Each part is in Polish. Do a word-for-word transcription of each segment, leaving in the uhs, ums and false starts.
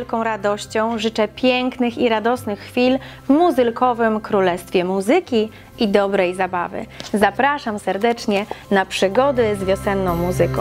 wielką radością życzę pięknych i radosnych chwil w muzylkowym królestwie muzyki i dobrej zabawy. Zapraszam serdecznie na przygody z wiosenną muzyką.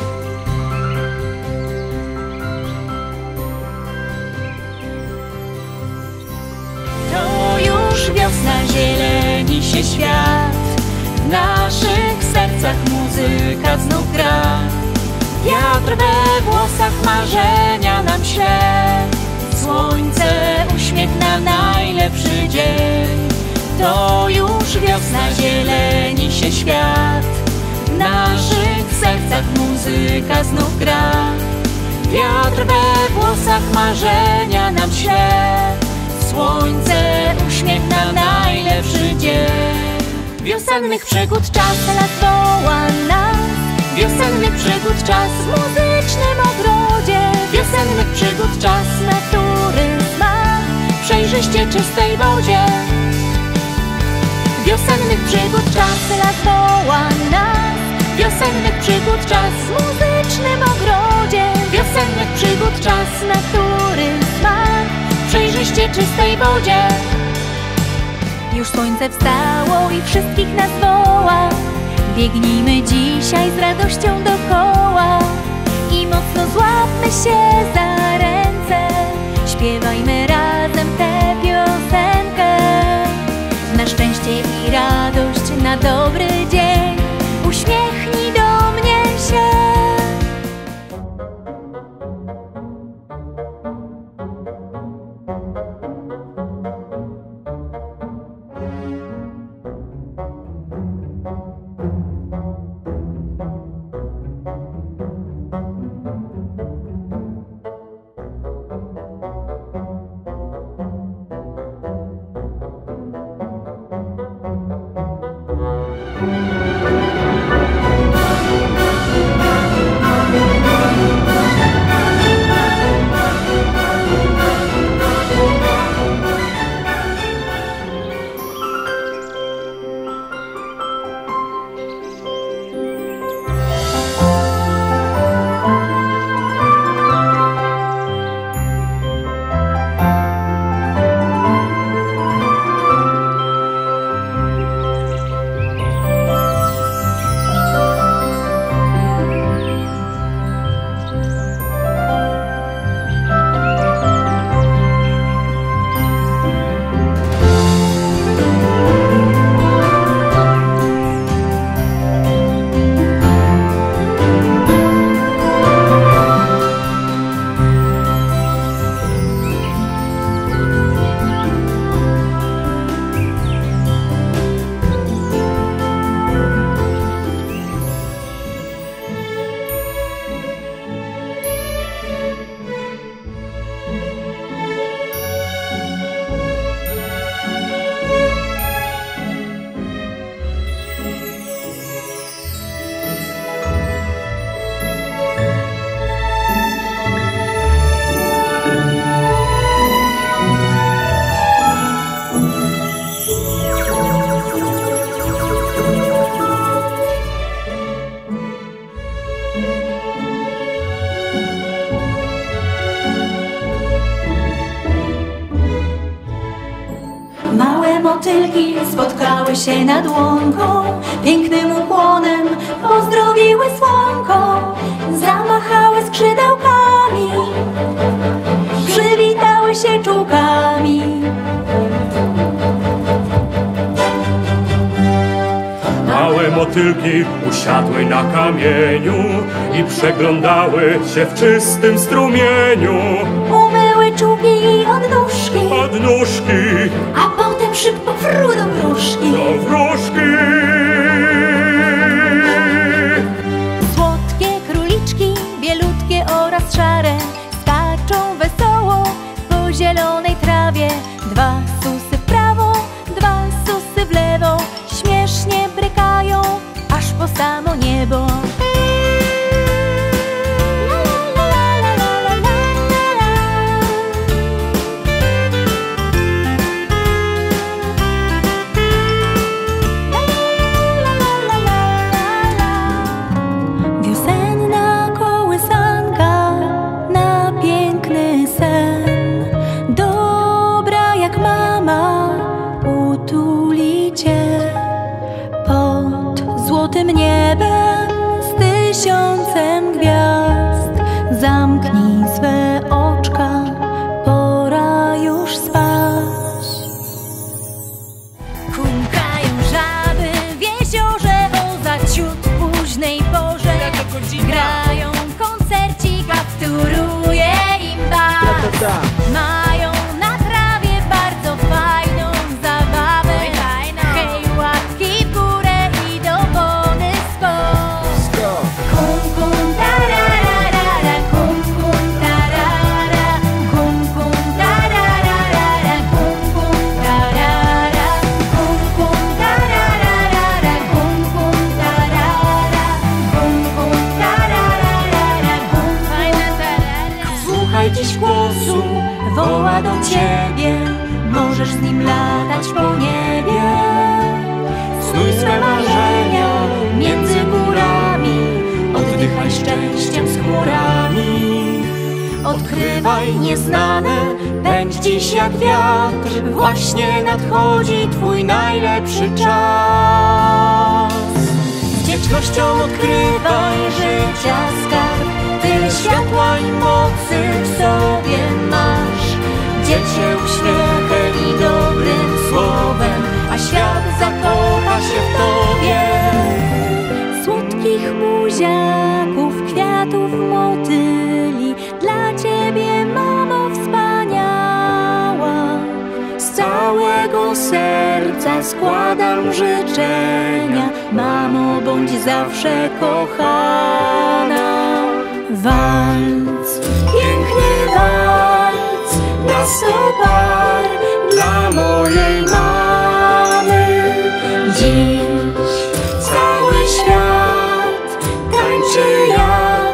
To już wiosna, zieleni się świat, w naszych sercach muzyka znów gra. Wiatr we włosach, marzenia nam śle, słońce uśmiech na najlepszy dzień. To już wiosna, zieleni się świat, w naszych sercach muzyka znów gra. Wiatr we włosach, marzenia nam śle, słońce uśmiech na najlepszy dzień. Wiosennych przygód czas, las woła nas, wiosennych przygód czas w muzycznym ogrodzie. Wiosennych przygód czas, natury smak w przejrzyście czystej wodzie. Wiosennych przygód czas, las woła nas, wiosennych przygód czas w muzycznym ogrodzie. Wiosennych przygód czas, natury smak w przejrzyście czystej wodzie. Już słońce wstało i wszystkich nas woła, biegnijmy dzisiaj z radością dokoła i mocno złapmy się za ręce, śpiewajmy razem tę piosenkę. Na szczęście i radość, na dobry dzień, uśmiechnij do mnie się. Małe motylki spotkały się nad łąką, pięknym ukłonem pozdrowiły słonko, zamachały skrzydełkami, przywitały się czułkami. Małe motylki usiadły na kamieniu i przeglądały się w czystym strumieniu. Umyły czułki i odnóżki, Odnóżki a potem szybko fru do wróżki. do wróżki. Słodkie króliczki, bielutkie oraz szare, skaczą wesoło po zielonej trawie. Dwa susy w prawo, dwa susy w lewo, śmiesznie brykają aż po samo niebo. Wiosenna kołysanka na piękny sen. tysiącem gwiazd. Zamknij swe oczka, pora już spać. Kumkają żaby w jeziorze o za ciut późnej porze. Grają koncercik, a wtóruje im bas. Mają na trawie bardzo fajną zabawę. Hej, łapki w górę i do wody skok. Kum, kum, tararara, kum, kum, tarara, kum, kum, tararara, kum, kum, tarara, kum, kum, tararara, kum, kum, tarara, kum, kum, tararara, kum. Fajna tarara. Słuchaj dziś głosu, woła do ciebie, możesz z nim latać po niebie. Snuj swe marzenia między górami, oddychaj szczęściem z chmurami. Odkrywaj nieznane, pędź dziś jak wiatr, właśnie nadchodzi twój najlepszy czas. Z wdzięcznością odkrywaj życia skarb, tyle światła i mocy w sobie masz. Dziel się uśmiechem i dobrym słowem, a świat zakocha się w tobie. Słodkich buziaków, kwiatów, motyli, dla ciebie, mamo wspaniała. Z całego serca składam życzenia, mamo, bądź zawsze kochana. Walc, piękny walc, na sto par dla mojej mamy. Dziś cały świat tańczy jak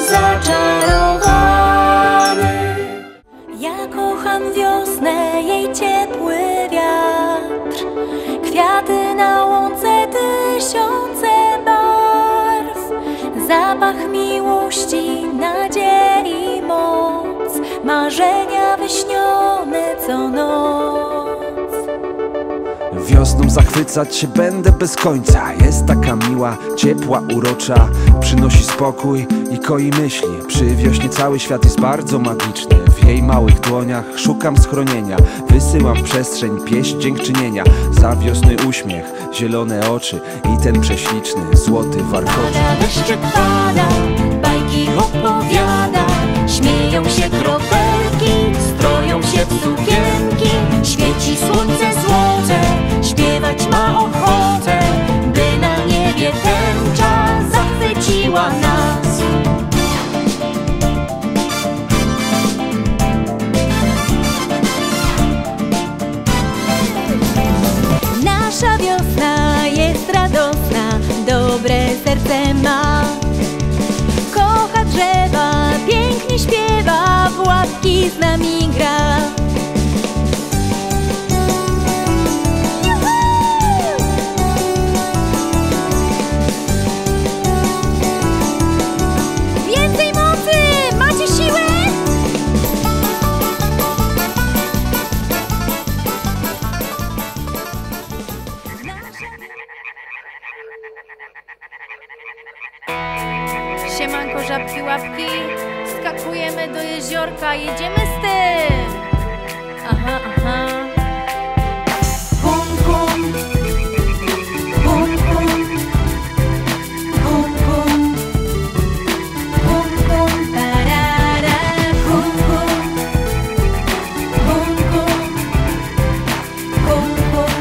zaczarowany. Ja kocham wiosnę, jej ciepły wiatr, kwiaty na łące, tysiące barw, zapach miłości, nadziei, moc, marzenia wyśnione co noc. Wiosną zachwycać się będę bez końca. Jest taka miła, ciepła, urocza, przynosi spokój i koi myśli. Przy wiośnie cały świat jest bardzo magiczny. W jej małych dłoniach szukam schronienia. Wysyłam w przestrzeń pieśń dziękczynienia. Za wiosny uśmiech, zielone oczy i ten prześliczny, złoty warkocz. Pada, deszczyk pada, bajki opowiada, śmieją się kropelki, stroją się w sukienki. Świeci słońce złote, śpiewać ma ochotę, by na niebie tęcza zachwyciła nas. Nasza wiosna jest radosna, dobre serce ma. Kocha drzewa, pięknie śpiewa, w łapki z nami gra. Więcej mocy! Macie siłę? Siemanko, żabki, łapki, skakujemy do jeziorka, jedziemy z tym! Aha, aha. Kum, kum, kum, kum, kum, kum, kum, kum, tarara, kum, kum, kum, kum, kum, kum.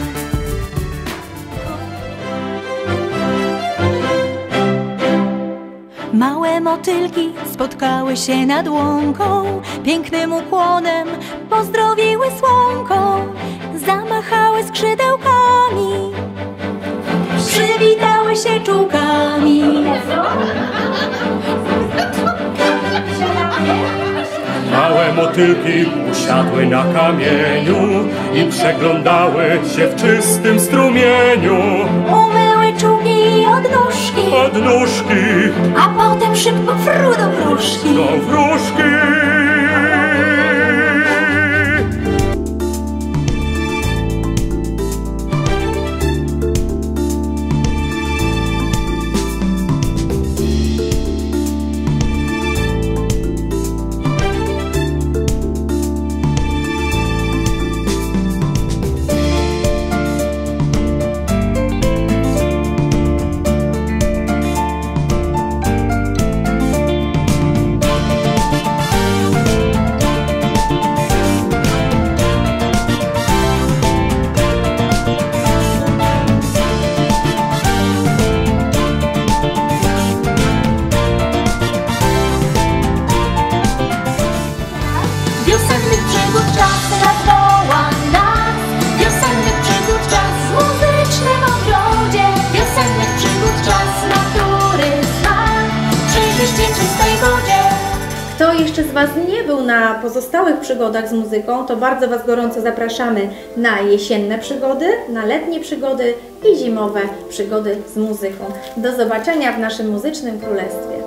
Małe motylki spotkały się nad łąką, pięknym ukłonem pozdrowiły słonko, zamachały skrzydełkami, przywitały się czułkami. Małe motylki usiadły na kamieniu i przeglądały się w czystym strumieniu. Umyły czugi od nóżki, Od nóżki a potem szybko fru do wróżki. do wróżki. czyście czystej wodzie. Kto jeszcze z Was nie był na pozostałych przygodach z muzyką, to bardzo Was gorąco zapraszamy na jesienne przygody, na letnie przygody i zimowe przygody z muzyką. Do zobaczenia w naszym muzycznym królestwie.